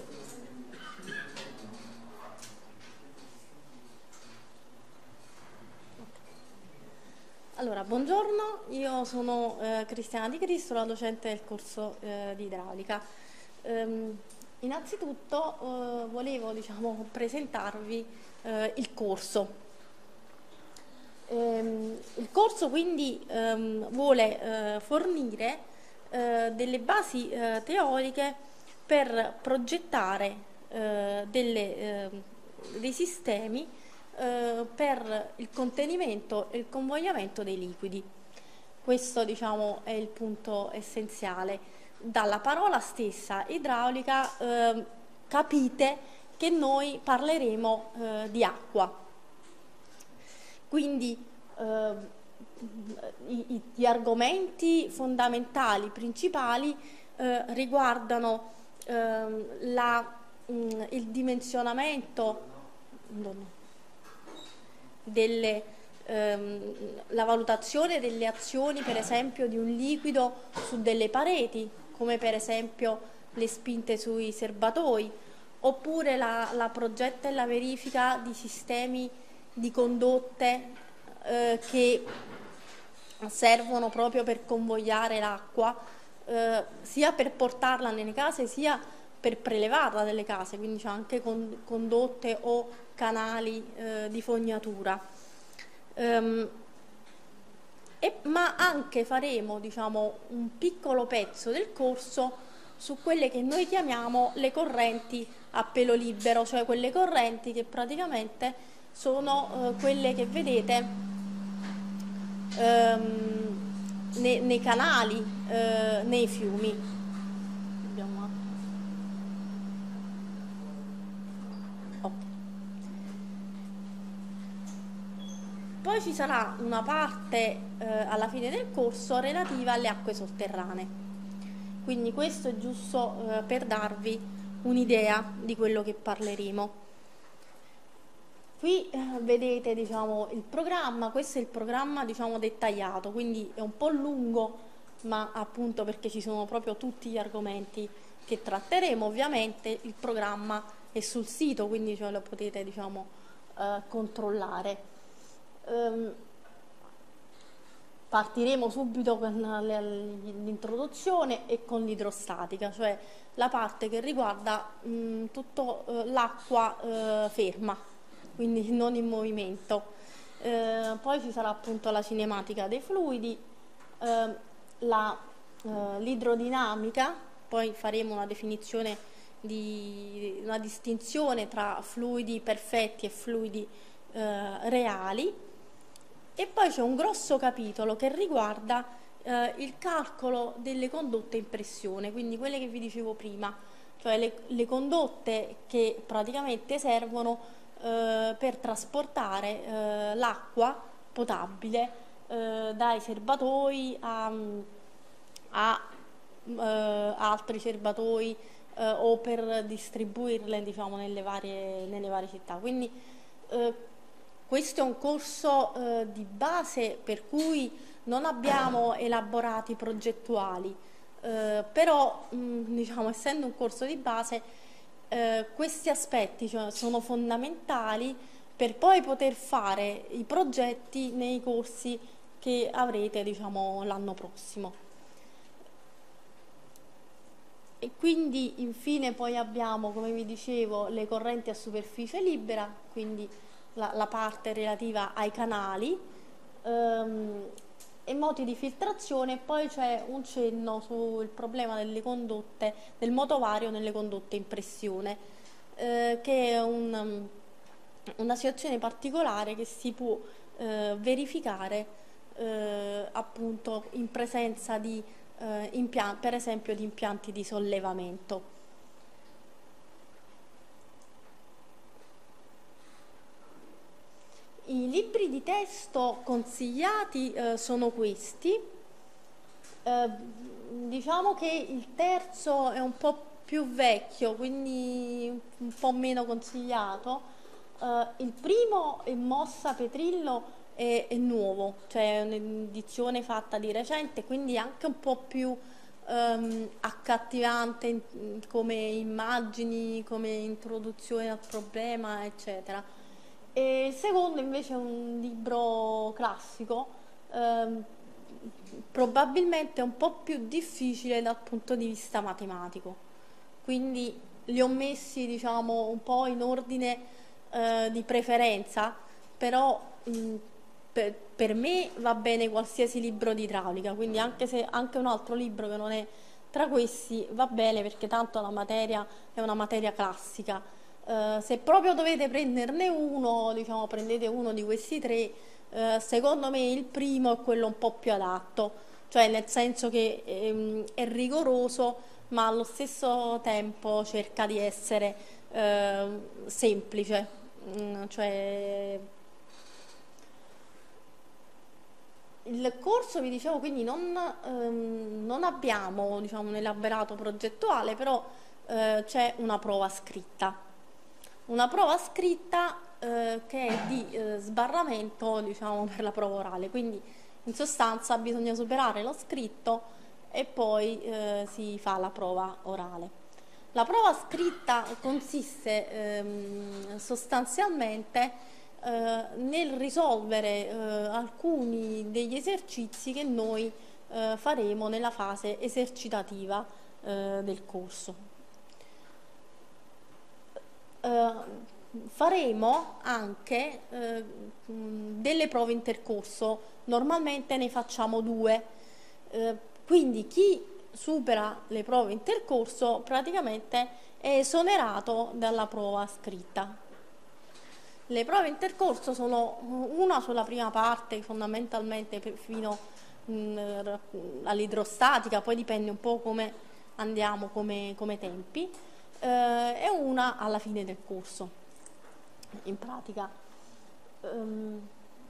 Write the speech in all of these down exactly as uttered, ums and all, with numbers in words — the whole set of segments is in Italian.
Allora, buongiorno, io sono eh, Cristiana Di Cristo, la docente del corso eh, di idraulica. Ehm, innanzitutto eh, volevo, diciamo, presentarvi eh, il corso. Ehm, il corso quindi ehm, vuole eh, fornire eh, delle basi eh, teoriche per progettare eh, delle, eh, dei sistemi eh, per il contenimento e il convogliamento dei liquidi. Questo, diciamo, è il punto essenziale. Dalla parola stessa idraulica eh, capite che noi parleremo eh, di acqua. Quindi eh, i, gli argomenti fondamentali, principali, eh, riguardano eh, la, mh, il dimensionamento delle, ehm, la valutazione delle azioni, per esempio, di un liquido su delle pareti, come per esempio le spinte sui serbatoi, oppure la, la progetta e la verifica di sistemi di condotte eh, che servono proprio per convogliare l'acqua, eh, sia per portarla nelle case sia per prelevarla dalle case, quindi c'è anche con, condotte o canali eh, di fognatura. Um, e, ma anche faremo, diciamo, un piccolo pezzo del corso su quelle che noi chiamiamo le correnti a pelo libero, cioè quelle correnti che praticamente sono eh, quelle che vedete ehm, nei, nei canali, eh, nei fiumi. Okay. Poi ci sarà una parte eh, alla fine del corso relativa alle acque sotterranee. Quindi questo è giusto eh, per darvi un'idea di quello che parleremo. Qui eh, vedete, diciamo, il programma, questo è il programma, diciamo, dettagliato, quindi è un po' lungo, ma appunto perché ci sono proprio tutti gli argomenti che tratteremo. Ovviamente il programma è sul sito, quindi cioè, lo potete, diciamo, eh, controllare. Um, partiremo subito con l'introduzione e con l'idrostatica, cioè la parte che riguarda mh, tutto eh, l'acqua eh, ferma, quindi non in movimento. Eh, poi ci sarà appunto la cinematica dei fluidi, eh, la, eh, l'idrodinamica, poi faremo una definizione di una distinzione tra fluidi perfetti e fluidi eh, reali. E poi c'è un grosso capitolo che riguarda eh, il calcolo delle condotte in pressione, quindi quelle che vi dicevo prima, cioè le, le condotte che praticamente servono eh, per trasportare eh, l'acqua potabile eh, dai serbatoi a, a eh, altri serbatoi eh, o per distribuirle, diciamo, nelle varie, nelle varie città. Quindi eh, questo è un corso eh, di base per cui non abbiamo elaborati progettuali, eh, però mh, diciamo, essendo un corso di base eh, questi aspetti, cioè, sono fondamentali per poi poter fare i progetti nei corsi che avrete, diciamo, l'anno prossimo. E quindi infine poi abbiamo, come vi dicevo, le correnti a superficie libera, quindi La, la parte relativa ai canali ehm, e moti di filtrazione, e poi c'è un cenno sul problema delle condotte, del motovario nelle condotte in pressione, eh, che è un, una situazione particolare che si può eh, verificare eh, appunto in presenza di eh, impianti, per esempio di impianti di sollevamento. I libri di testo consigliati eh, sono questi. Eh, diciamo che il terzo è un po' più vecchio, quindi un po' meno consigliato. Eh, il primo è Mossa Petrillo, è, è nuovo, cioè è un'edizione fatta di recente, quindi anche un po' più ehm, accattivante in- come immagini, come introduzione al problema, eccetera. E il secondo invece è un libro classico, ehm, probabilmente un po' più difficile dal punto di vista matematico. Quindi li ho messi, diciamo, un po' in ordine eh, di preferenza, però mh, per, per me va bene qualsiasi libro di idraulica, quindi anche se anche un altro libro che non è tra questi va bene perché tanto la materia è una materia classica. Eh, se proprio dovete prenderne uno, diciamo, prendete uno di questi tre. Eh, secondo me il primo è quello un po' più adatto, cioè nel senso che ehm, è rigoroso ma allo stesso tempo cerca di essere eh, semplice. Mm, cioè il corso, vi dicevo, quindi non, ehm, non abbiamo, diciamo, un elaborato progettuale, però eh, c'è una prova scritta. Una prova scritta eh, che è di eh, sbarramento, diciamo, per la prova orale. Quindi in sostanza bisogna superare lo scritto e poi eh, si fa la prova orale. La prova scritta consiste ehm, sostanzialmente eh, nel risolvere eh, alcuni degli esercizi che noi eh, faremo nella fase esercitativa eh, del corso. Eh, faremo anche eh, mh, delle prove intercorso, normalmente ne facciamo due. Eh, quindi chi supera le prove intercorso praticamente è esonerato dalla prova scritta. Le prove intercorso sono una sulla prima parte, fondamentalmente fino mh, all'idrostatica, poi dipende un po' come andiamo come, come tempi, eh, e una alla fine del corso. In pratica, ehm,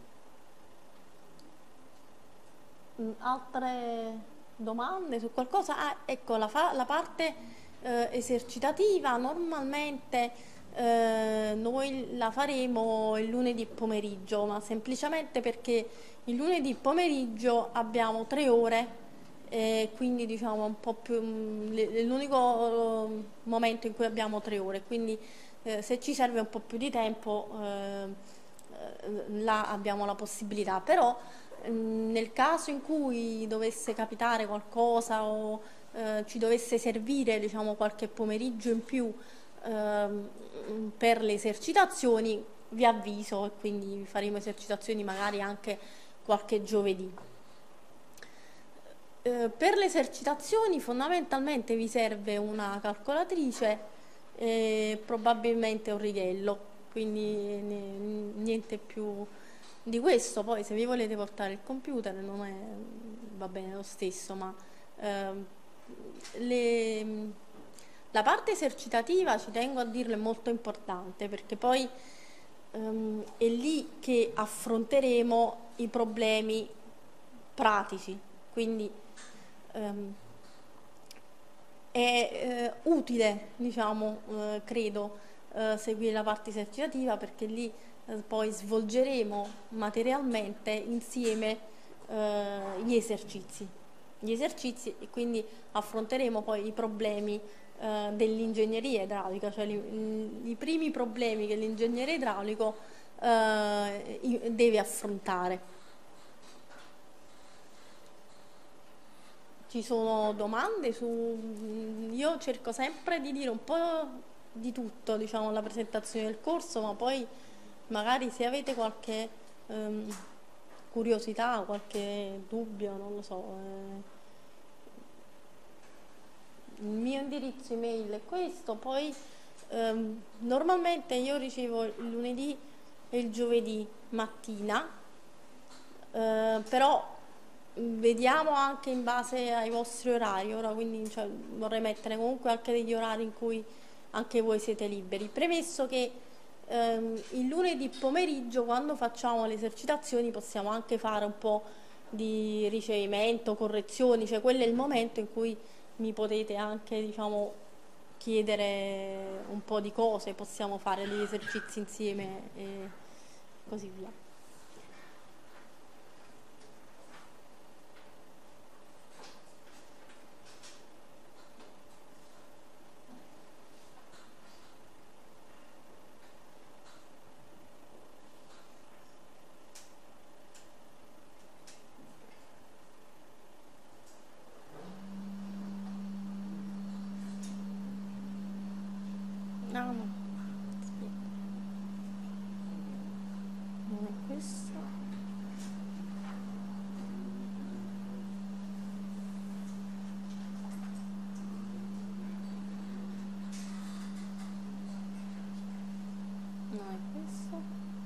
altre domande su qualcosa? Ah, ecco, la, fa- la parte eh, esercitativa normalmente eh, noi la faremo il lunedì pomeriggio, ma semplicemente perché il lunedì pomeriggio abbiamo tre ore e quindi diciamo un po' più mm, l- è l'unico eh, momento in cui abbiamo tre ore, quindi eh, se ci serve un po' più di tempo eh, eh, là abbiamo la possibilità, però mm, nel caso in cui dovesse capitare qualcosa o eh, ci dovesse servire, diciamo, qualche pomeriggio in più ehm, per le esercitazioni, vi avviso e quindi faremo esercitazioni magari anche qualche giovedì. Eh, per le esercitazioni fondamentalmente vi serve una calcolatrice e probabilmente un righello, quindi ne- niente più di questo. Poi se vi volete portare il computer non è, va bene lo stesso, ma ehm, le- la parte esercitativa, ci tengo a dirlo, è molto importante perché poi ehm, è lì che affronteremo i problemi pratici, quindi ehm, è eh, utile, diciamo, eh, credo, eh, seguire la parte esercitativa perché lì eh, poi svolgeremo materialmente insieme eh, gli esercizi. Gli esercizi e quindi affronteremo poi i problemi eh, dell'ingegneria idraulica, cioè li- i primi problemi che l'ingegnere idraulico eh, i- deve affrontare. Ci sono domande su... Io cerco sempre di dire un po' di tutto, diciamo, alla presentazione del corso, ma poi magari se avete qualche ehm, curiosità, qualche dubbio, non lo so. eh, il mio indirizzo email è questo, poi ehm, normalmente io ricevo il lunedì e il giovedì mattina, eh, però vediamo anche in base ai vostri orari, ora quindi cioè, vorrei mettere comunque anche degli orari in cui anche voi siete liberi. Premesso che ehm, il lunedì pomeriggio quando facciamo le esercitazioni possiamo anche fare un po' di ricevimento, correzioni, cioè quello è il momento in cui mi potete anche, diciamo, chiedere un po' di cose, possiamo fare degli esercizi insieme e così via. No, è questo.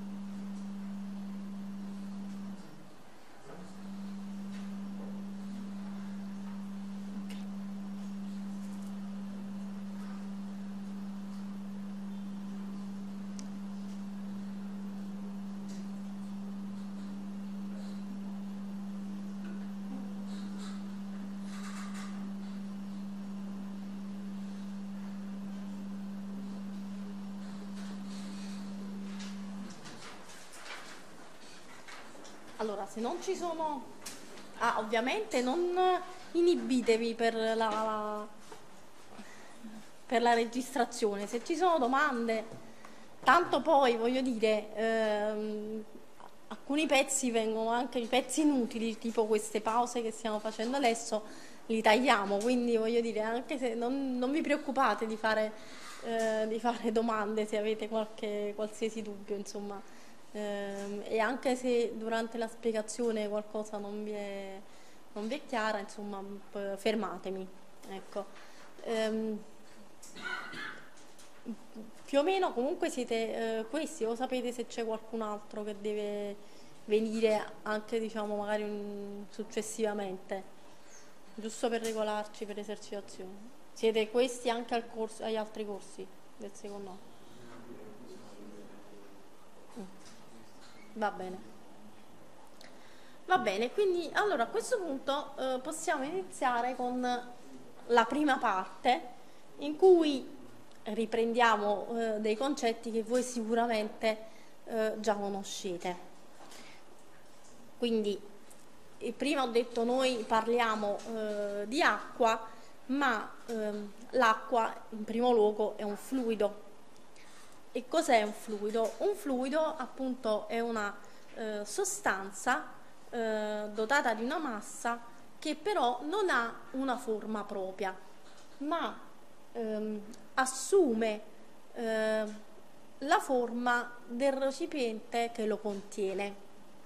Allora, se non ci sono... Ah, ovviamente non inibitevi per la, la- per la registrazione. Se ci sono domande, tanto poi, voglio dire, ehm, alcuni pezzi vengono anche, i pezzi inutili, tipo queste pause che stiamo facendo adesso, li tagliamo. Quindi, voglio dire, anche se non, non vi preoccupate di fare, eh, di fare domande se avete qualche, qualsiasi dubbio, insomma. Ehm, e anche se durante la spiegazione qualcosa non vi è, non vi è chiara, insomma, p- fermatemi, ecco. Ehm, più o meno comunque siete eh, questi, o sapete se c'è qualcun altro che deve venire anche, diciamo, magari un- successivamente, giusto per regolarci per esercitazioni. Siete questi anche al corso, agli altri corsi del secondo anno? Va bene. Va bene, quindi allora a questo punto eh, possiamo iniziare con la prima parte in cui riprendiamo eh, dei concetti che voi sicuramente eh, già conoscete. Quindi eh, prima ho detto noi parliamo eh, di acqua, ma ehm, l'acqua in primo luogo è un fluido. E cos'è un fluido? Un fluido appunto è una eh, sostanza eh, dotata di una massa che però non ha una forma propria, ma ehm, assume eh, la forma del recipiente che lo contiene.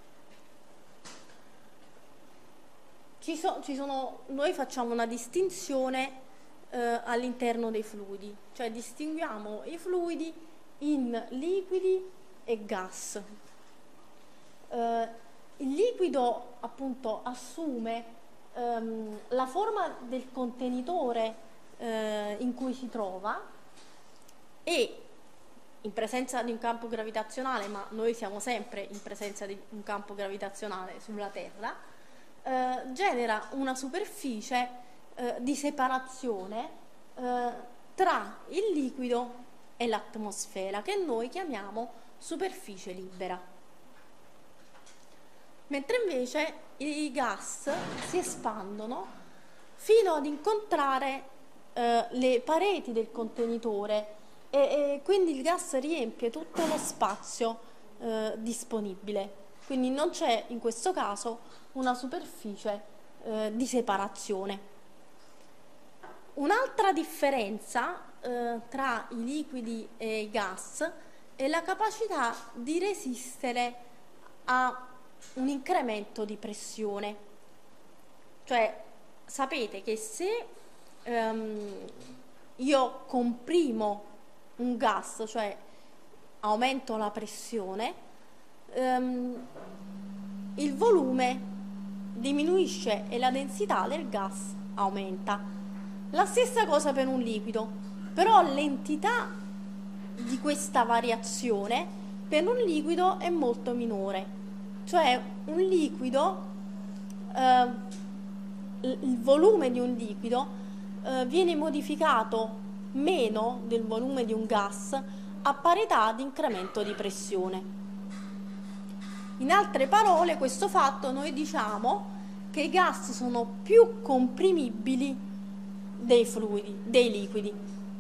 Ci so- ci sono, noi facciamo una distinzione eh, all'interno dei fluidi, cioè distinguiamo i fluidi in liquidi e gas. Eh, il liquido appunto assume ehm, la forma del contenitore eh, in cui si trova e in presenza di un campo gravitazionale, ma noi siamo sempre in presenza di un campo gravitazionale sulla Terra, eh, genera una superficie eh, di separazione eh, tra il liquido e l'atmosfera, che noi chiamiamo superficie libera. Mentre invece i gas si espandono fino ad incontrare eh, le pareti del contenitore e, e quindi il gas riempie tutto lo spazio eh, disponibile. Quindi non c'è in questo caso una superficie eh, di separazione. Un'altra differenza eh, tra i liquidi e i gas è la capacità di resistere a un incremento di pressione. Cioè, sapete che se ehm, io comprimo un gas, cioè aumento la pressione, ehm, il volume diminuisce e la densità del gas aumenta. La stessa cosa per un liquido, però l'entità di questa variazione per un liquido è molto minore. Cioè un liquido, eh, il volume di un liquido eh, viene modificato meno del volume di un gas a parità di incremento di pressione. In altre parole, questo fatto noi diciamo che i gas sono più comprimibili dei fluidi, dei liquidi.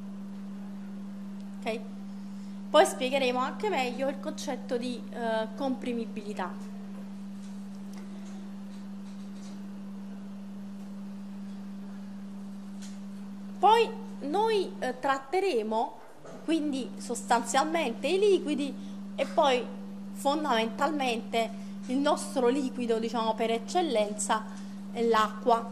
Ok? Poi spiegheremo anche meglio il concetto di eh, comprimibilità. Poi noi eh, tratteremo quindi sostanzialmente i liquidi e poi fondamentalmente il nostro liquido, diciamo per eccellenza, è l'acqua.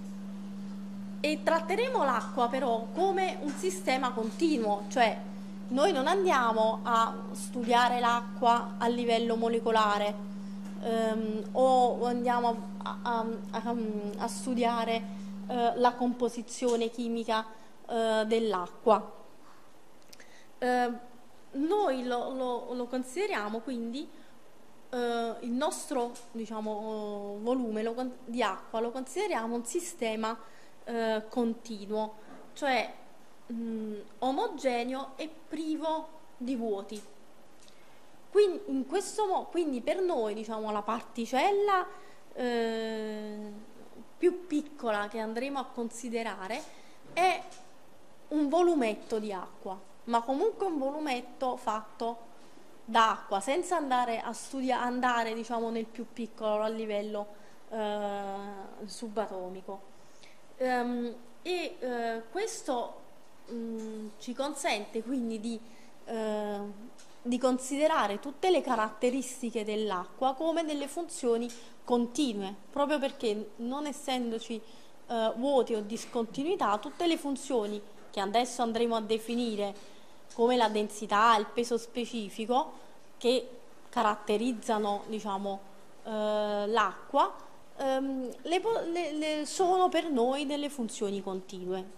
E tratteremo l'acqua però come un sistema continuo, cioè noi non andiamo a studiare l'acqua a livello molecolare, ehm, o andiamo a, a- a- a studiare eh, la composizione chimica eh, dell'acqua. Eh, noi lo, lo- lo consideriamo quindi eh, il nostro, diciamo, volume lo con- di acqua lo consideriamo un sistema eh, continuo, cioè mh, omogeneo e privo di vuoti. Quindi, in questo mo- quindi per noi, diciamo, la particella eh, più piccola che andremo a considerare è un volumetto di acqua, ma comunque un volumetto fatto d'acqua, senza andare a studiare, andare, diciamo, nel più piccolo a livello eh, subatomico. Ehm, e eh, questo mh, ci consente quindi di, eh, di considerare tutte le caratteristiche dell'acqua come delle funzioni continue, proprio perché non essendoci eh, vuoti o discontinuità, tutte le funzioni che adesso andremo a definire come la densità, il peso specifico, che caratterizzano, diciamo, eh, l'acqua, ehm, le po- le- le- sono per noi delle funzioni continue.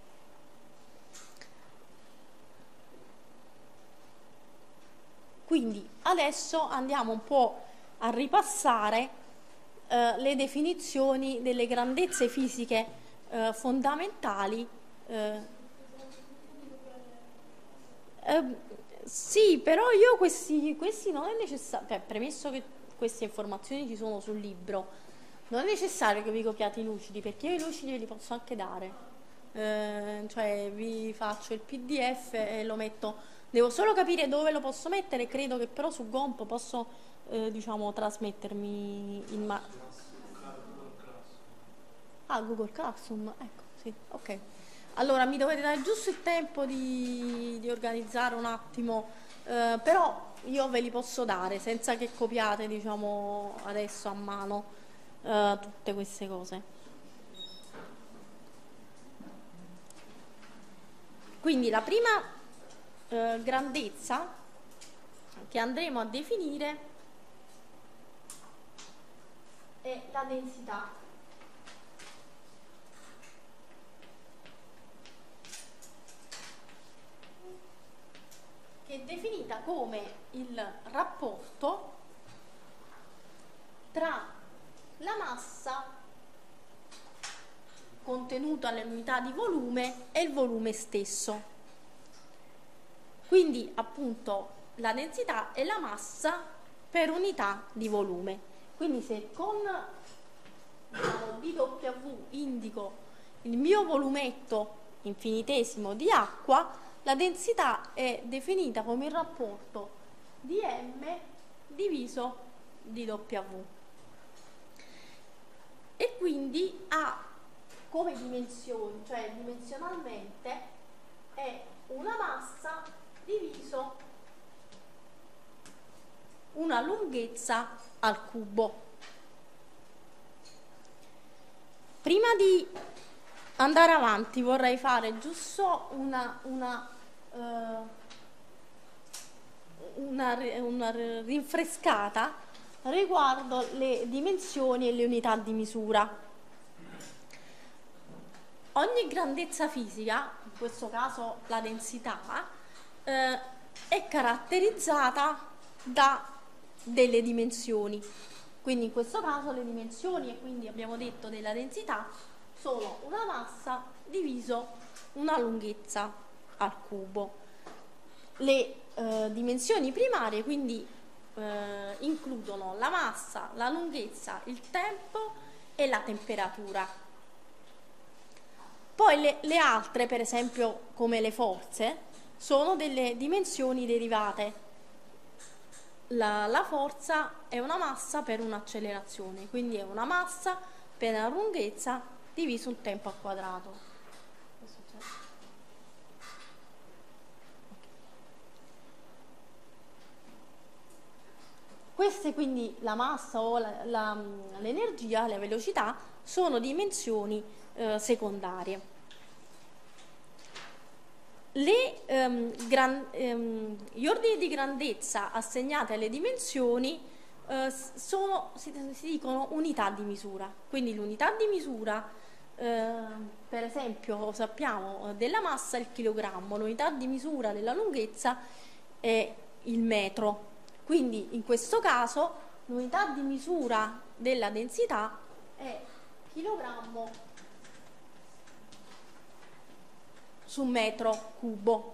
Quindi adesso andiamo un po' a ripassare eh, le definizioni delle grandezze fisiche eh, fondamentali. eh, Eh, sì, però io questi, questi non è necessario, cioè, premesso che queste informazioni ci sono sul libro, non è necessario che vi copiate i lucidi, perché io i lucidi ve li posso anche dare. Eh, cioè vi faccio il P D F e lo metto, devo solo capire dove lo posso mettere, credo che però su Gomp posso, eh, diciamo, trasmettermi in ma- Ah, Google Classroom, ecco, sì, ok. Allora mi dovete dare giusto il tempo di, di organizzare un attimo, eh, però io ve li posso dare senza che copiate, diciamo, adesso a mano eh, tutte queste cose. Quindi la prima eh, grandezza che andremo a definire è la densità. Che è definita come il rapporto tra la massa contenuta nell'unità di volume e il volume stesso. Quindi appunto la densità è la massa per unità di volume. Quindi se con, diciamo, D W indico il mio volumetto infinitesimo di acqua, la densità è definita come il rapporto di M diviso D W. E quindi ha come dimensioni, cioè dimensionalmente, è una massa diviso una lunghezza al cubo. Prima di andare avanti vorrei fare giusto una, una, eh, una, una rinfrescata riguardo le dimensioni e le unità di misura. Ogni grandezza fisica, in questo caso la densità, eh, è caratterizzata da delle dimensioni. Quindi in questo caso le dimensioni, e quindi abbiamo detto della densità, sono una massa diviso una lunghezza al cubo. Le eh, dimensioni primarie quindi eh, includono la massa, la lunghezza, il tempo e la temperatura. Poi le, le altre, per esempio come le forze, sono delle dimensioni derivate. La, la forza è una massa per un'accelerazione, quindi è una massa per la lunghezza diviso il tempo al quadrato. Che succede? Queste quindi, la massa o la, la, l'energia, la velocità, sono dimensioni eh, secondarie. le, ehm, gran, ehm, gli ordini di grandezza assegnati alle dimensioni eh, sono, si, si dicono unità di misura. Quindi l'unità di misura, eh, per esempio, sappiamo della massa è il chilogrammo, l'unità di misura della lunghezza è il metro. Quindi in questo caso l'unità di misura della densità è chilogrammo su metro cubo.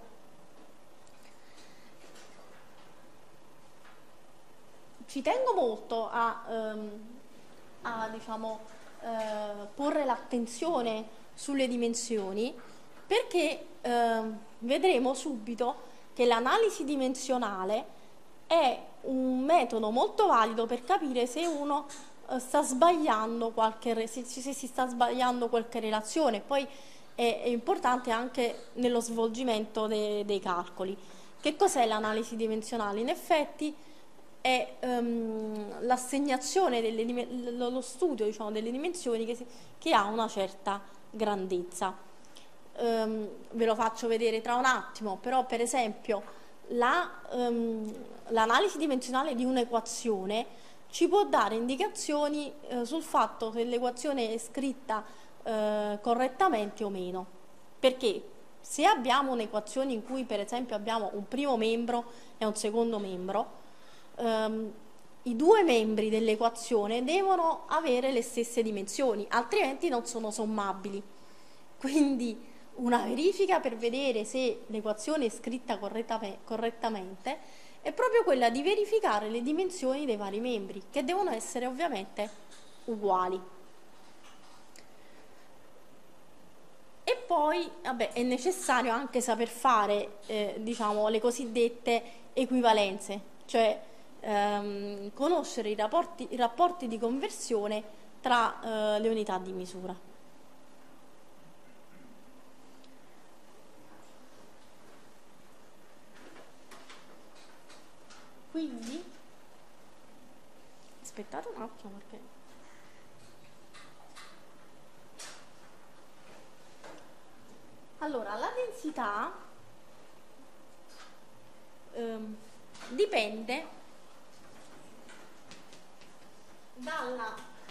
Ci tengo molto a, ehm, a diciamo, eh, porre l'attenzione sulle dimensioni, perché ehm, vedremo subito che l'analisi dimensionale è un metodo molto valido per capire se uno eh, sta sbagliando qualche, se, se si sta sbagliando qualche relazione. Poi è, è importante anche nello svolgimento de, dei calcoli. Che cos'è l'analisi dimensionale? In effetti è um, l'assegnazione delle lo studio, diciamo, delle dimensioni che, si, che ha una certa grandezza. Um, ve lo faccio vedere tra un attimo, però per esempio la, um, l'analisi dimensionale di un'equazione ci può dare indicazioni eh, sul fatto se l'equazione è scritta eh, correttamente o meno. Perché se abbiamo un'equazione in cui per esempio abbiamo un primo membro e un secondo membro, Um, i due membri dell'equazione devono avere le stesse dimensioni, altrimenti non sono sommabili. Quindi una verifica per vedere se l'equazione è scritta correttame- correttamente è proprio quella di verificare le dimensioni dei vari membri, che devono essere ovviamente uguali. E poi vabbè, è necessario anche saper fare eh, diciamo, le cosiddette equivalenze, cioè Ehm, conoscere i rapporti, i rapporti di conversione tra eh, le unità di misura. Quindi, aspettate un attimo perché... Allora, la densità ehm, dipende dalla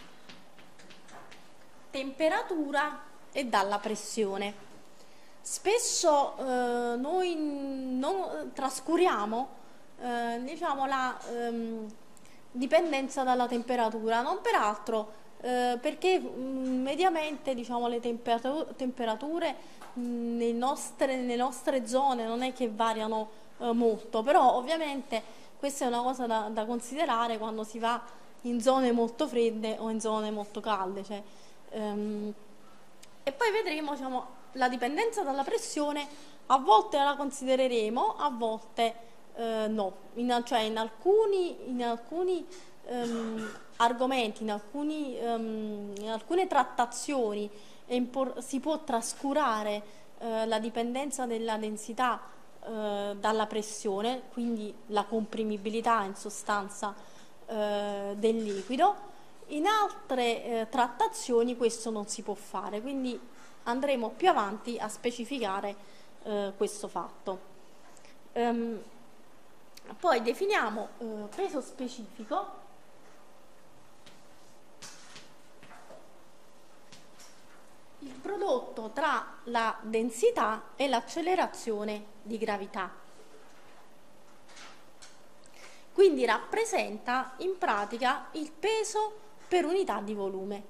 temperatura e dalla pressione. Spesso eh, noi non trascuriamo eh, diciamo la ehm, dipendenza dalla temperatura, non per altro eh, perché mh, mediamente diciamo le temperature, temperature mh, nei nostre, nelle nostre zone non è che variano eh, molto, però ovviamente questa è una cosa da, da considerare quando si va in zone molto fredde o in zone molto calde. Cioè, ehm, e poi vedremo diciamo, la dipendenza dalla pressione, a volte la considereremo, a volte eh, no. In, cioè in alcuni, in alcuni ehm, argomenti, in, alcuni, ehm, in alcune trattazioni impor- si può trascurare eh, la dipendenza della densità eh, dalla pressione, quindi la comprimibilità in sostanza eh, del liquido. In altre eh, trattazioni questo non si può fare, quindi andremo più avanti a specificare eh, questo fatto. Um, poi definiamo eh, peso specifico. Il prodotto tra la densità e l'accelerazione di gravità. Quindi rappresenta in pratica il peso per unità di volume.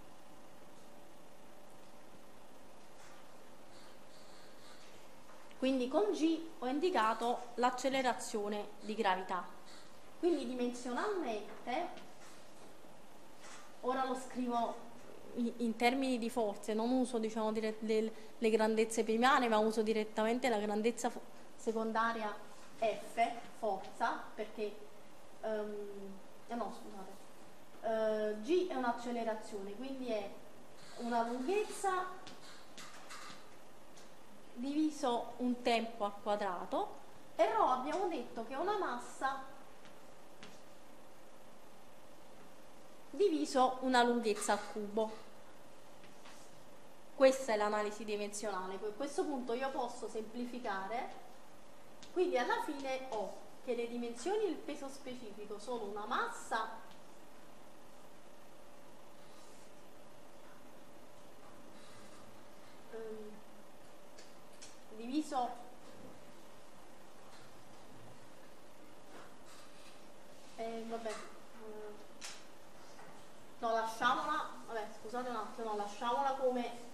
Quindi con G ho indicato l'accelerazione di gravità. Quindi dimensionalmente, ora lo scrivo in termini di forze, non uso diciamo, le, le grandezze primarie, ma uso direttamente la grandezza secondaria F, forza, perché um, eh no, scusate, uh, G è un'accelerazione, quindi è una lunghezza diviso un tempo al quadrato, e ρ abbiamo detto che è una massa diviso una lunghezza al cubo. Questa è l'analisi dimensionale. A questo punto io posso semplificare, quindi alla fine ho che le dimensioni del peso specifico sono una massa ehm, diviso eh, vabbè eh, no, lasciamola, vabbè, scusate un attimo, no, lasciamola come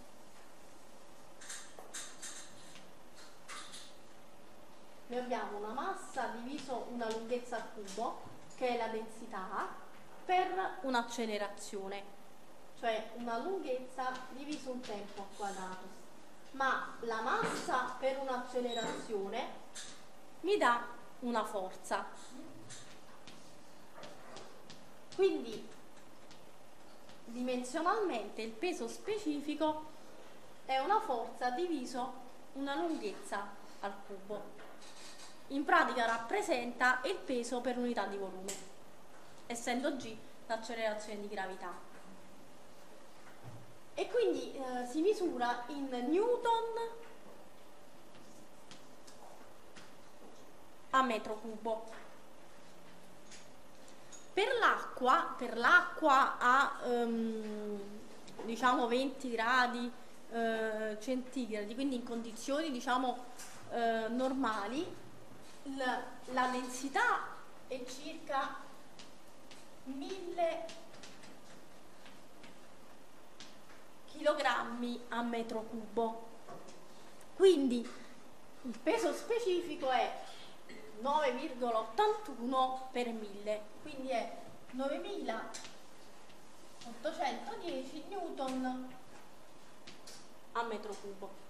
noi abbiamo una massa diviso una lunghezza al cubo, che è la densità, per un'accelerazione, cioè una lunghezza diviso un tempo al quadrato. Ma la massa per un'accelerazione mi dà una forza. Quindi dimensionalmente il peso specifico è una forza diviso una lunghezza al cubo. In pratica rappresenta il peso per unità di volume, essendo G l'accelerazione di gravità. E quindi eh, si misura in newton a metro cubo. Per l'acqua, per l'acqua a um, diciamo venti gradi eh, centigradi, quindi in condizioni diciamo eh, normali, La, la densità è circa mille chilogrammi a metro cubo. Quindi il peso specifico è nove virgola ottantuno per mille, quindi è novemilaottocentodieci newton a metro cubo.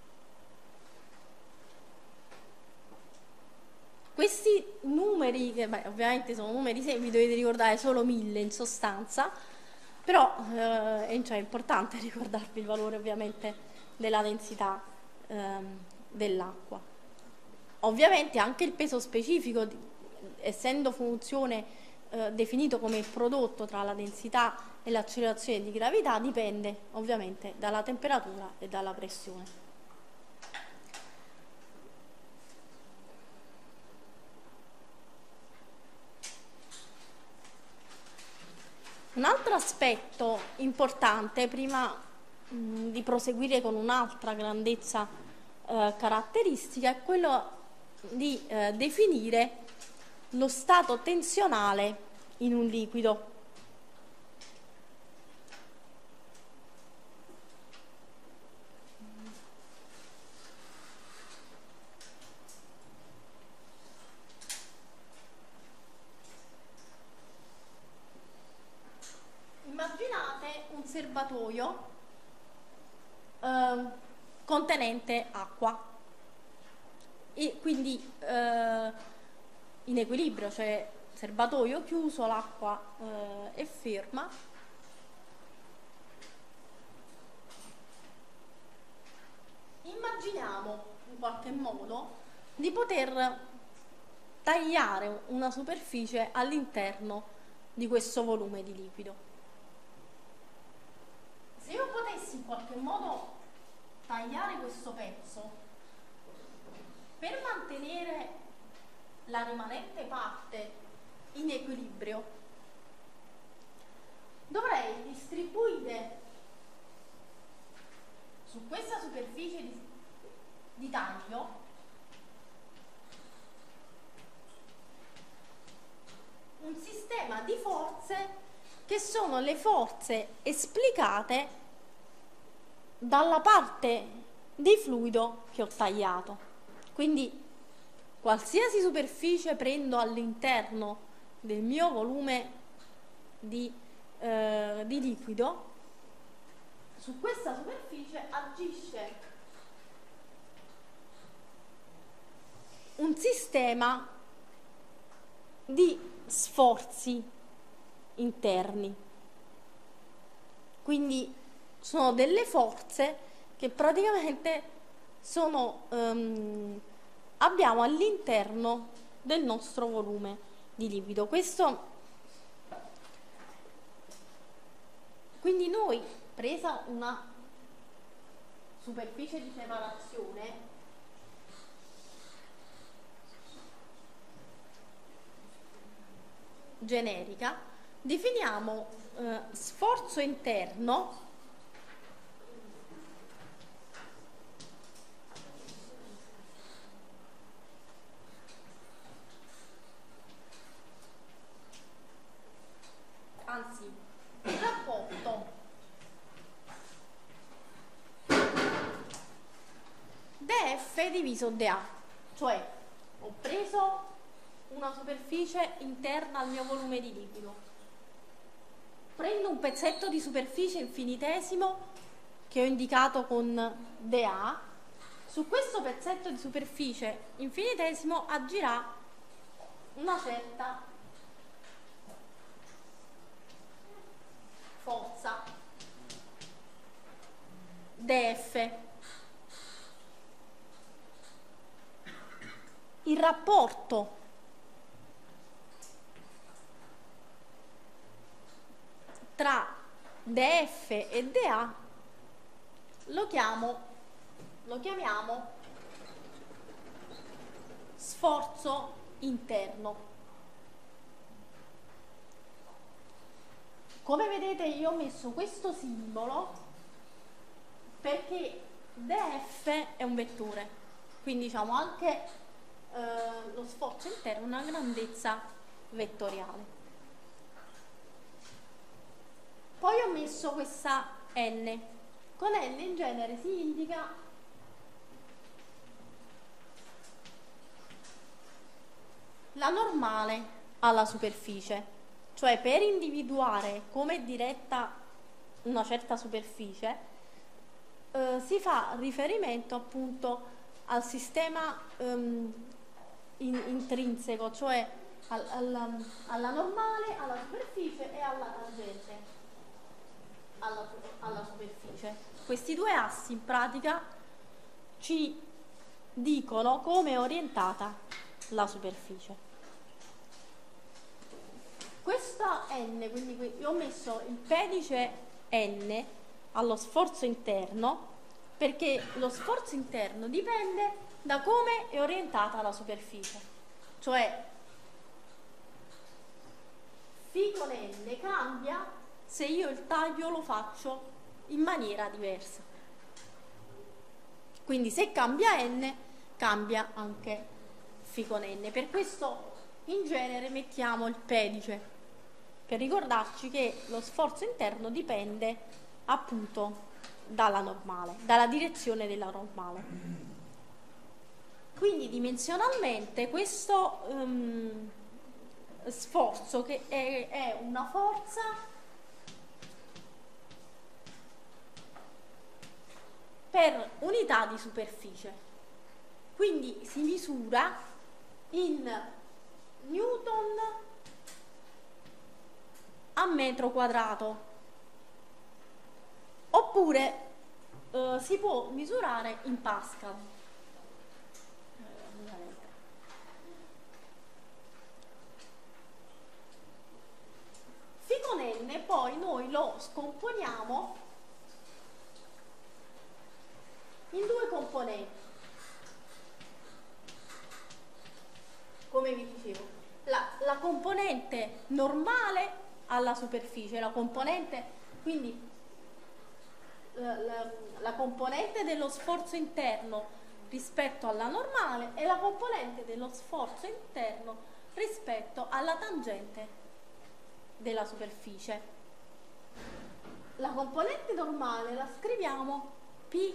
Questi numeri, che beh, ovviamente sono numeri semplici, dovete ricordare solo mille in sostanza, però eh, cioè, è importante ricordarvi il valore ovviamente della densità ehm, dell'acqua. Ovviamente anche il peso specifico, essendo funzione eh, definito come il prodotto tra la densità e l'accelerazione di gravità, dipende ovviamente dalla temperatura e dalla pressione. Un altro aspetto importante, prima mh, di proseguire con un'altra grandezza eh, caratteristica, è quello di eh, definire lo stato tensionale in un liquido. Immaginate un serbatoio eh, contenente acqua e quindi eh, in equilibrio, cioè serbatoio chiuso, l'acqua eh, è ferma. Immaginiamo in qualche modo di poter tagliare una superficie all'interno di questo volume di liquido. Se io potessi in qualche modo tagliare questo pezzo per mantenere la rimanente parte in equilibrio, dovrei distribuire su questa superficie di, di taglio un sistema di forze che sono le forze esplicate dalla parte di fluido che ho tagliato. Quindi qualsiasi superficie prendo all'interno del mio volume di, eh, di liquido, su questa superficie agisce un sistema di sforzi interni. Quindi sono delle forze che praticamente sono, um, abbiamo all'interno del nostro volume di liquido. Questo, quindi noi, presa una superficie di separazione generica, definiamo eh, sforzo interno anzi il rapporto dF diviso dA, cioè ho preso una superficie interna al mio volume di liquido, prendo un pezzetto di superficie infinitesimo che ho indicato con dA, su questo pezzetto di superficie infinitesimo agirà una certa forza dF. Il rapporto tra dF e dA lo chiamo lo chiamiamo sforzo interno. Come vedete io ho messo questo simbolo perché dF è un vettore, quindi diciamo anche eh, lo sforzo interno ha una grandezza vettoriale. Poi ho messo questa N. Con N in genere si indica la normale alla superficie, cioè per individuare come è diretta una certa superficie eh, si fa riferimento appunto al sistema ehm, in, intrinseco, cioè al, alla, alla normale, alla superficie e alla tangente alla, alla superficie. Questi due assi in pratica ci dicono come è orientata la superficie. Questa N, quindi io ho messo il pedice N allo sforzo interno perché lo sforzo interno dipende da come è orientata la superficie, cioè φ con N cambia se io il taglio lo faccio in maniera diversa. Quindi se cambia N, cambia anche φ con N. Per questo in genere mettiamo il pedice, per ricordarci che lo sforzo interno dipende appunto dalla normale, dalla direzione della normale. Quindi dimensionalmente questo um, sforzo che è, è una forza per unità di superficie, quindi si misura in newton a metro quadrato, oppure eh, si può misurare in pascal. Φ con N poi noi lo scomponiamo in due componenti, come vi dicevo, la, la componente normale alla superficie, la componente, quindi la, la, la componente dello sforzo interno rispetto alla normale e la componente dello sforzo interno rispetto alla tangente della superficie. La componente normale la scriviamo P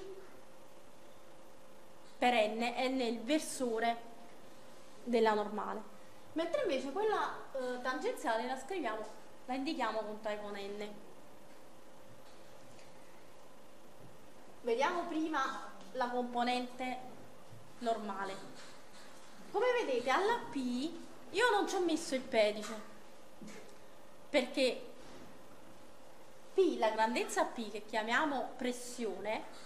per N, N è il versore della normale, mentre invece quella eh, tangenziale la scriviamo, la indichiamo con tai con N. Vediamo prima la componente normale. Come vedete alla P io non ci ho messo il pedice, perché P, la grandezza P che chiamiamo pressione,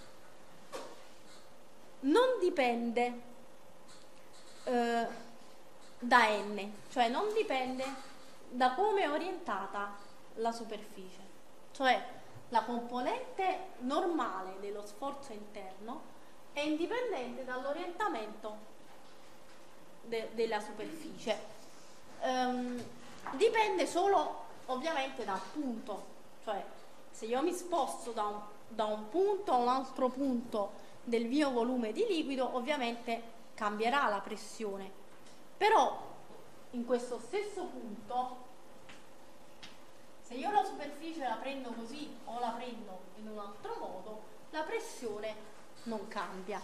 non dipende eh, da N, cioè non dipende da come è orientata la superficie, cioè la componente normale dello sforzo interno è indipendente dall'orientamento de della superficie. Um, dipende solo ovviamente dal punto, cioè se io mi sposto da un, da un punto a un altro punto del mio volume di liquido, ovviamente cambierà la pressione, però in questo stesso punto, se io la superficie la prendo così o la prendo in un altro modo, la pressione non cambia.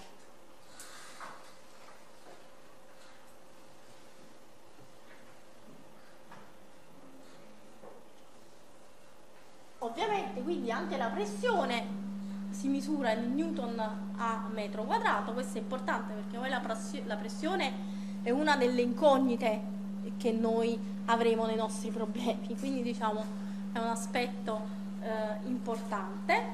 Ovviamente quindi anche la pressione si misura in newton a metro quadrato. Questo è importante perché poi la, la pressione è una delle incognite che noi avremo nei nostri problemi, quindi diciamo è un aspetto eh, importante.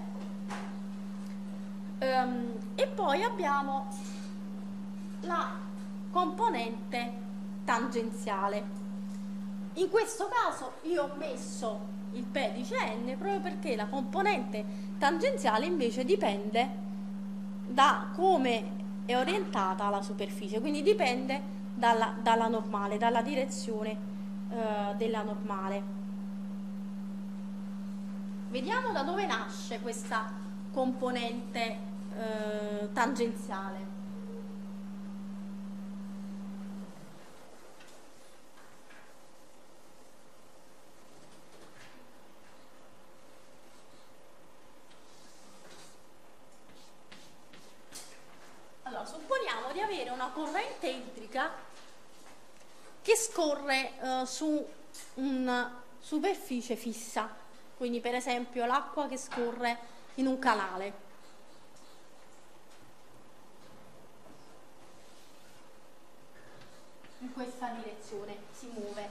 Um, e poi abbiamo la componente tangenziale. In questo caso io ho messo il pedice n proprio perché la componente tangenziale invece dipende da come è orientata la superficie, quindi dipende dalla, dalla normale, dalla direzione eh, della normale. Vediamo da dove nasce questa componente eh, tangenziale. Allora, supponiamo di avere una corrente idrica che scorre eh, su una superficie fissa, quindi per esempio l'acqua che scorre in un canale. In questa direzione si muove.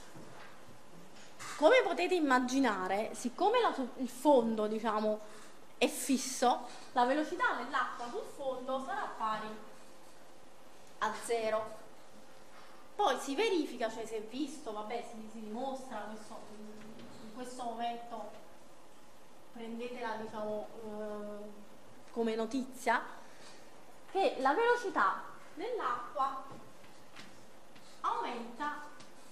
Come potete immaginare, siccome la, il fondo, diciamo, è fisso, la velocità dell'acqua sul fondo sarà pari a zero. Poi si verifica, cioè si è visto, vabbè, si, si dimostra questo, in questo momento, prendetela, diciamo, eh, come notizia, che la velocità dell'acqua aumenta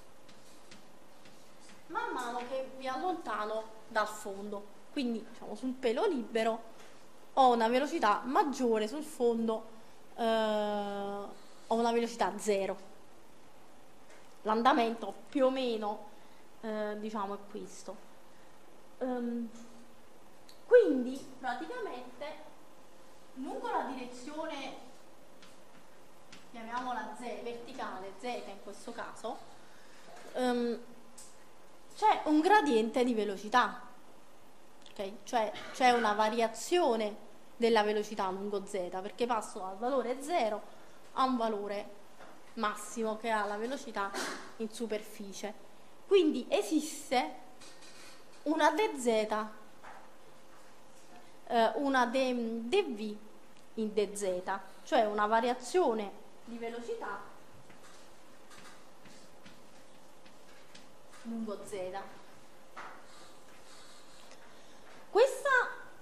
man mano che mi allontano dal fondo. Quindi, diciamo, sul pelo libero ho una velocità maggiore, sul fondo eh, ho una velocità zero. L'andamento più o meno eh, diciamo è questo. Um, quindi praticamente lungo la direzione, chiamiamola Z, verticale, Z in questo caso, um, c'è un gradiente di velocità, okay? Cioè c'è una variazione della velocità lungo Z, perché passo dal valore zero a un valore massimo che ha la velocità in superficie. Quindi esiste una dz, eh, una dv in dz, cioè una variazione di velocità lungo z. Questa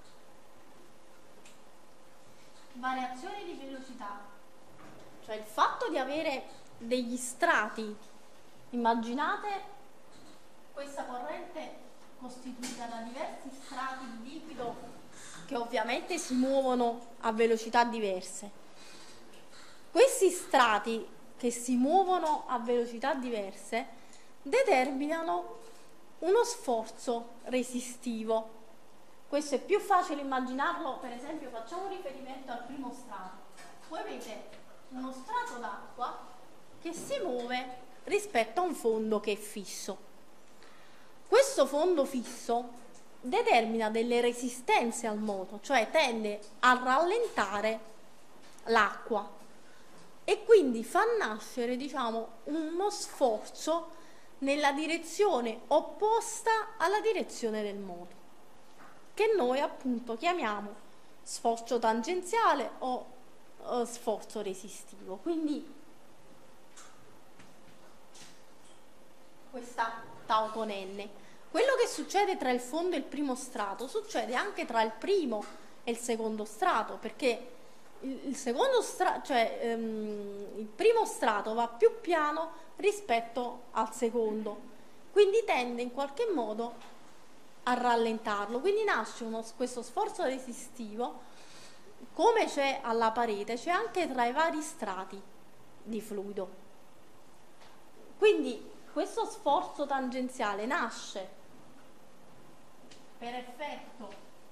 variazione di velocità, cioè il fatto di avere degli strati, immaginate questa corrente costituita da diversi strati di liquido che ovviamente si muovono a velocità diverse. Questi strati che si muovono a velocità diverse determinano uno sforzo resistivo. Questo è più facile immaginarlo, per esempio facciamo riferimento al primo strato. Voi avete uno strato d'acqua che si muove rispetto a un fondo che è fisso. Questo fondo fisso determina delle resistenze al moto, cioè tende a rallentare l'acqua e quindi fa nascere, diciamo, uno sforzo nella direzione opposta alla direzione del moto, che noi appunto chiamiamo sforzo tangenziale o, o sforzo resistivo. Quindi questa tau con N. quello che succede tra il fondo e il primo strato succede anche tra il primo e il secondo strato, perché il, il secondo strato, cioè ehm, il primo strato va più piano rispetto al secondo, quindi tende in qualche modo a rallentarlo, quindi nasce uno, questo sforzo resistivo, come c'è alla parete, c'è anche tra i vari strati di fluido. Quindi questo sforzo tangenziale nasce per effetto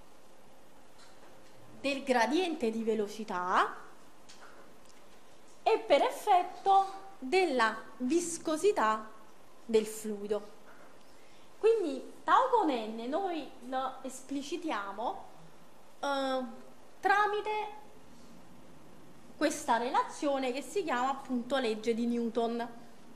del gradiente di velocità e per effetto della viscosità del fluido. Quindi tau con n noi lo esplicitiamo eh, tramite questa relazione che si chiama appunto legge di Newton,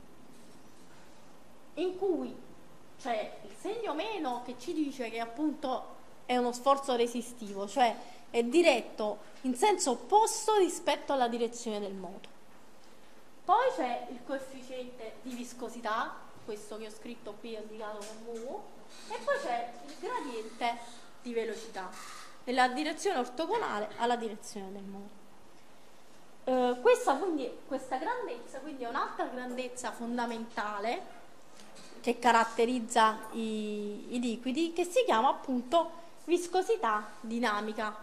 in cui c'è il segno meno che ci dice che appunto è uno sforzo resistivo, cioè è diretto in senso opposto rispetto alla direzione del moto. Poi c'è il coefficiente di viscosità, questo che ho scritto qui ho indicato con mu, e poi c'è il gradiente di velocità nella direzione ortogonale alla direzione del moto. Eh, questa, quindi, questa grandezza quindi è un'altra grandezza fondamentale che caratterizza i, i liquidi, che si chiama appunto viscosità dinamica.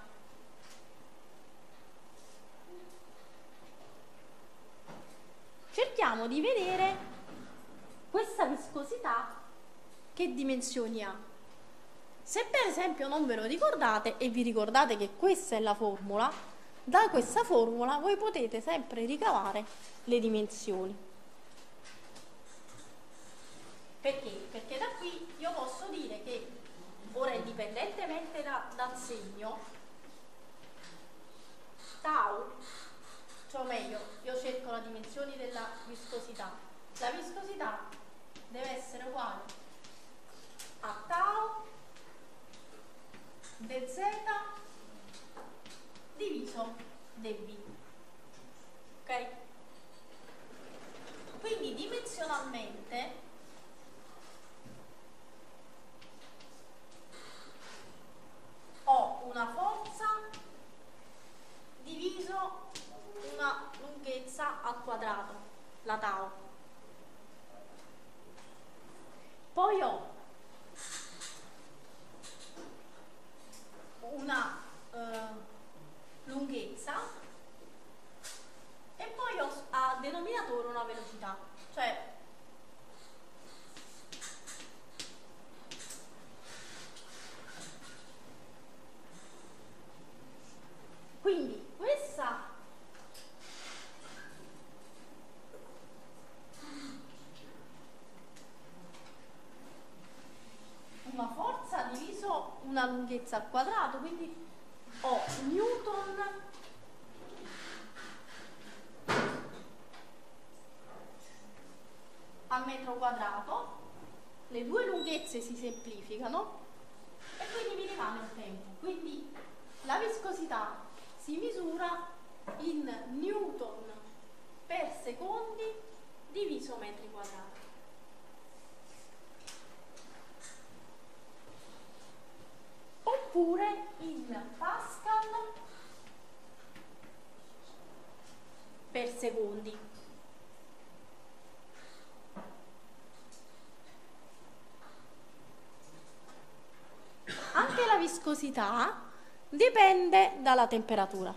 Cerchiamo di vedere questa viscosità che dimensioni ha. Se per esempio non ve lo ricordate e vi ricordate che questa è la formula, da questa formula voi potete sempre ricavare le dimensioni. Perché? Perché da qui io posso dire che ora, indipendentemente da, dal segno, tau, cioè o meglio, io cerco le dimensioni della viscosità. La viscosità deve essere uguale a tau dz diviso dv. Ok? Quindi dimensionalmente ho una forza diviso una lunghezza al quadrato, la tau. Poi ho una eh, lunghezza e poi ho a denominatore una velocità, cioè quindi questa una forza diviso una lunghezza al quadrato, quindi ho Newton a metro quadrato, le due lunghezze si semplificano e quindi mi rimane il tempo. Quindi la viscosità si misura in Newton per secondi diviso metri quadrati. Oppure in Pascal per secondi. Anche la viscosità dipende dalla temperatura.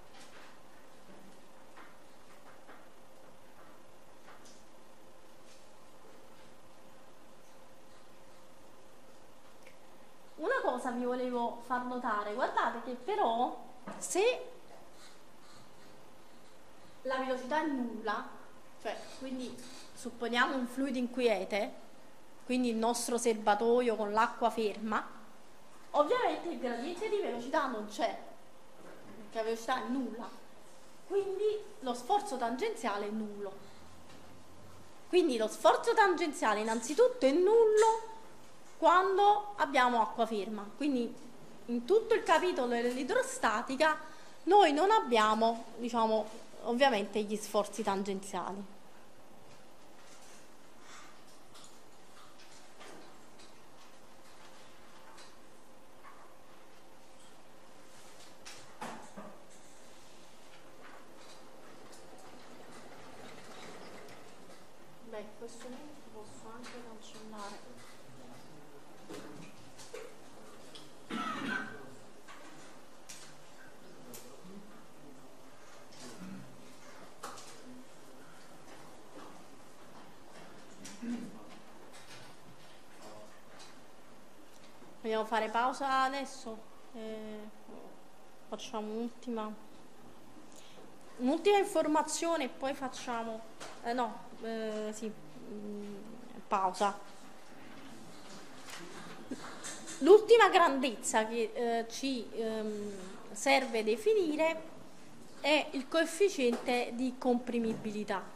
Una cosa vi volevo far notare, guardate che però se la velocità è nulla, cioè quindi supponiamo un fluido inquiete, quindi il nostro serbatoio con l'acqua ferma, ovviamente il gradiente di velocità non c'è, perché la velocità è nulla, quindi lo sforzo tangenziale è nullo. Quindi lo sforzo tangenziale innanzitutto è nullo quando abbiamo acqua ferma, quindi in tutto il capitolo dell'idrostatica noi non abbiamo, diciamo, ovviamente gli sforzi tangenziali. questo momento posso anche cancellare. Vogliamo fare pausa adesso? Eh, facciamo un'ultima un'ultima informazione e poi facciamo eh, no, eh, sì, mm, pausa. L'ultima grandezza che eh, ci ehm, serve definire è il coefficiente di comprimibilità.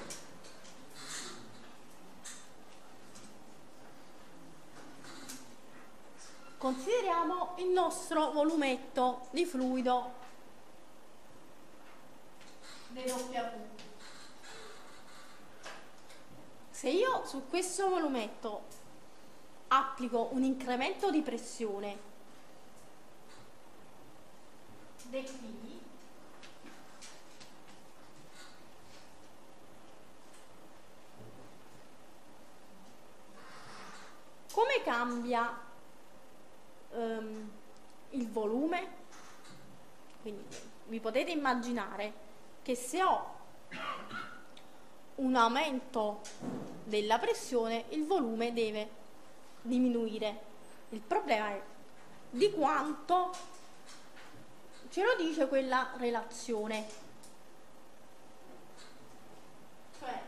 Consideriamo il nostro volumetto di fluido D W. Se io su questo volumetto applico un incremento di pressione dP, come cambia um, il volume? Quindi vi potete immaginare che se ho un aumento della pressione, il volume deve diminuire. Il problema è di quanto ce lo dice quella relazione. Cioè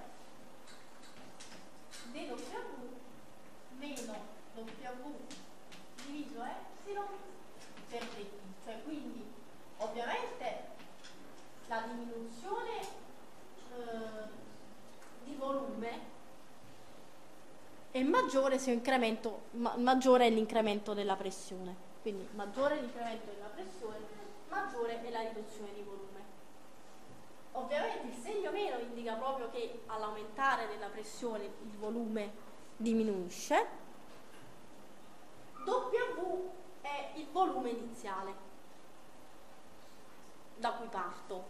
dW meno W diviso epsilon per dT. Cioè quindi ovviamente la diminuzione eh, di volume è maggiore se incremento, ma, maggiore è l'incremento della pressione. Quindi maggiore è l'incremento della pressione, maggiore è la riduzione di volume. Ovviamente il segno meno indica proprio che all'aumentare della pressione il volume diminuisce. W è il volume iniziale da cui parto.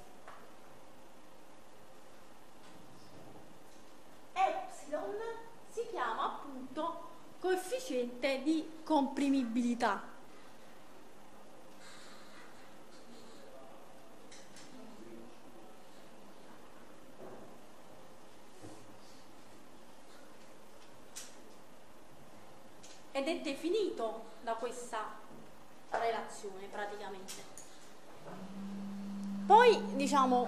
Epsilon si chiama appunto coefficiente di comprimibilità. Ed è definito da questa relazione praticamente. Poi diciamo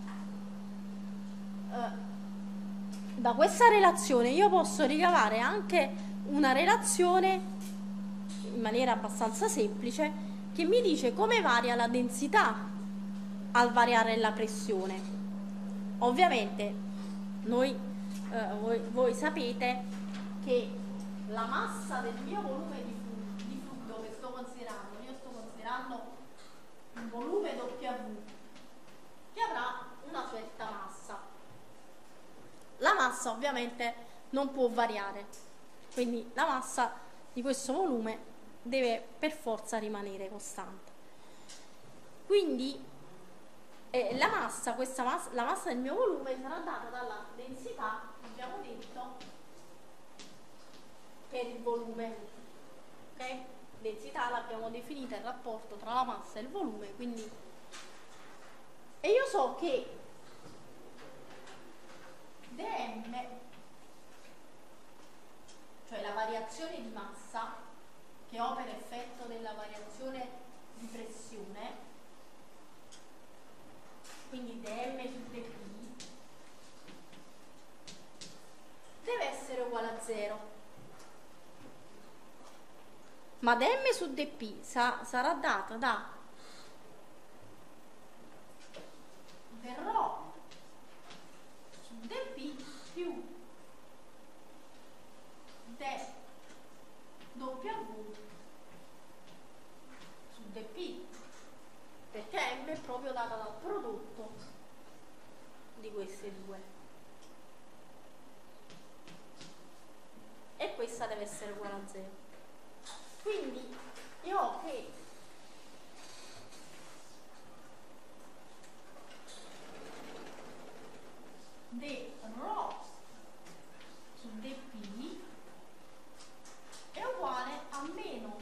eh, da questa relazione io posso ricavare anche una relazione in maniera abbastanza semplice che mi dice come varia la densità al variare la pressione. Ovviamente noi, eh, voi, voi sapete che la massa del mio volume di, flu di fluido che sto considerando, io sto considerando un volume W che avrà una certa massa. La massa ovviamente non può variare, quindi la massa di questo volume deve per forza rimanere costante. Quindi eh, la massa, questa massa, la massa del mio volume sarà data dalla densità, abbiamo detto, per il volume. Ok? Densità l'abbiamo definita il rapporto tra la massa e il volume, quindi e io so che dm, cioè la variazione di massa che opera effetto della variazione di pressione, quindi dm su dp, deve essere uguale a zero. Ma dm su dp sa sarà data da ρ su dp più dw su dp, perché m è proprio data dal prodotto di queste due e questa deve essere uguale a zero. Quindi io ho che d ρ dP è uguale a meno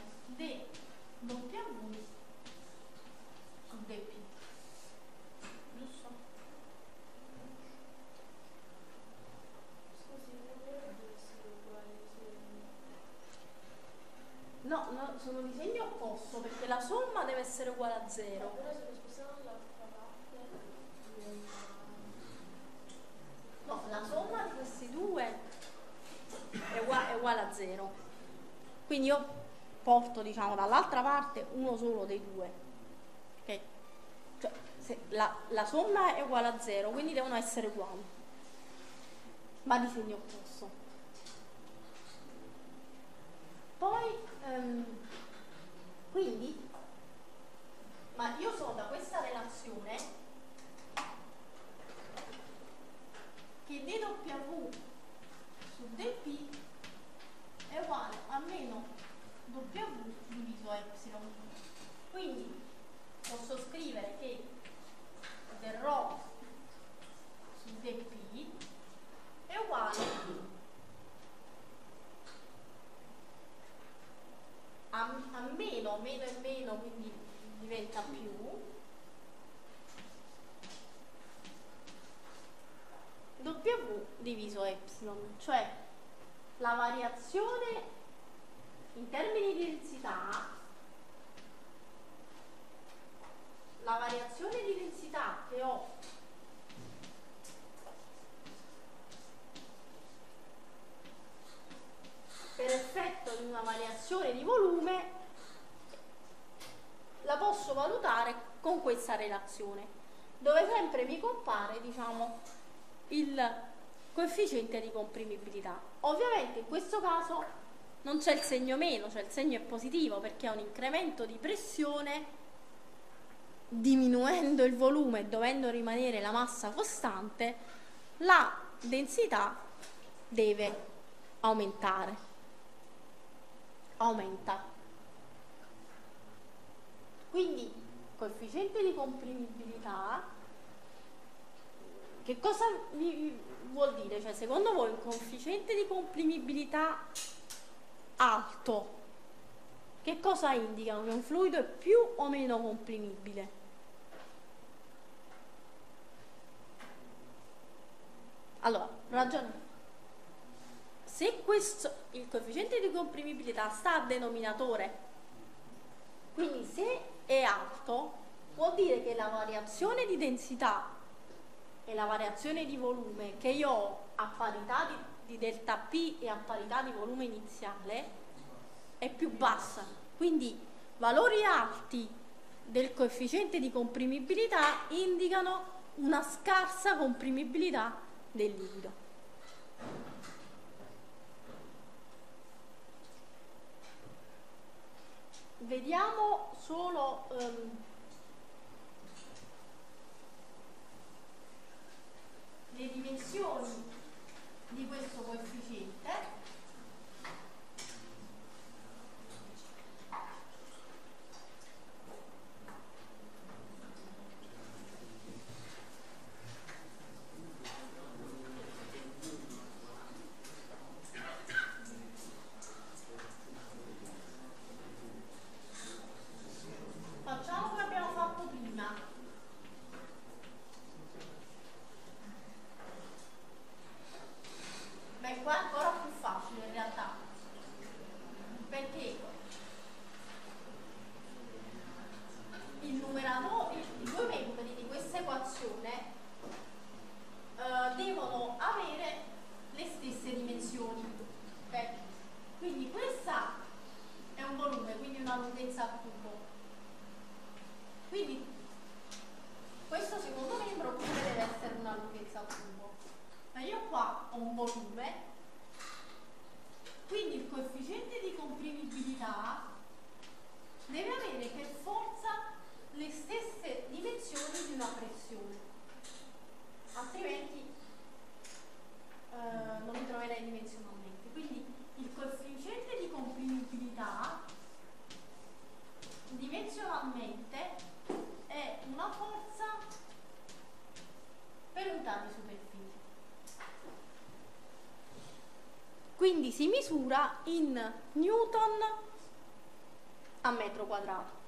dW su dP, giusto? No, no, sono di segno opposto perché la somma deve essere uguale a zero. Però se lo spostiamo dall'altra parte no, la somma di questi due è uguale, è uguale a zero. Quindi io porto, diciamo, dall'altra parte uno solo dei due. Ok? Cioè, se la, la somma è uguale a zero, quindi devono essere uguali, ma di segno opposto. Poi, ehm, quindi, ma io so da questa relazione che dW su dP è uguale a meno W diviso epsilon. Quindi posso scrivere che del ρ su dP è uguale a, a meno, meno e meno, quindi diventa più, W diviso epsilon, cioè la variazione in termini di densità, la variazione di densità che ho per effetto di una variazione di volume la posso valutare con questa relazione, dove sempre mi compare, diciamo, il coefficiente di comprimibilità. Ovviamente in questo caso non c'è il segno meno, cioè il segno è positivo perché è un incremento di pressione diminuendo il volume e dovendo rimanere la massa costante, la densità deve aumentare. Aumenta. Quindi coefficiente di comprimibilità, che cosa vi vuol dire? Cioè, secondo voi un coefficiente di comprimibilità alto che cosa indica? Che un fluido è più o meno comprimibile? Allora, ragione. Se questo, il coefficiente di comprimibilità sta a denominatore, quindi se è alto, vuol dire che la variazione di densità e la variazione di volume che io ho a parità di, di delta P e a parità di volume iniziale è più bassa. Quindi valori alti del coefficiente di comprimibilità indicano una scarsa comprimibilità del liquido. Vediamo solo um, le dimensioni di questo coefficiente. Facciamo come abbiamo fatto prima. Beh, qua è ancora più facile in realtà, perché il numeratore, i due membri di questa equazione eh, devono avere le stesse dimensioni. Okay? Quindi questa è un volume, quindi una lunghezza a cubo. Quindi questo secondo membro pure deve essere una lunghezza a cubo. Ma io qua ho un volume, quindi il coefficiente di comprimibilità deve avere per forza le stesse dimensioni di una pressione, altrimenti eh, non mi troverei dimensionalmente. Quindi il coefficiente di comprimibilità dimensionalmente è una forza per unità di superficie. quindi si misura in newton a metro quadrato.